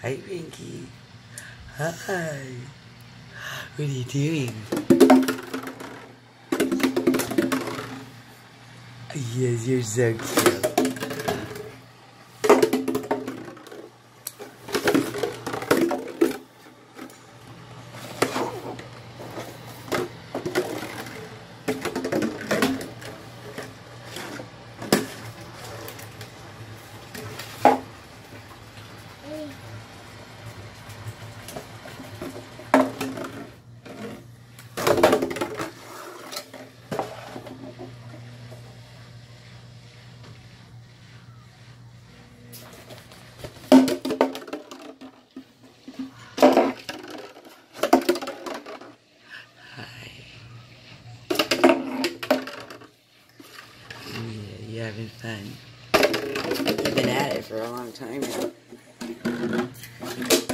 Hi, Pinky. Hi. What are you doing? Yes, you're so cute. Yeah, you're having fun. You've been at it for a long time now.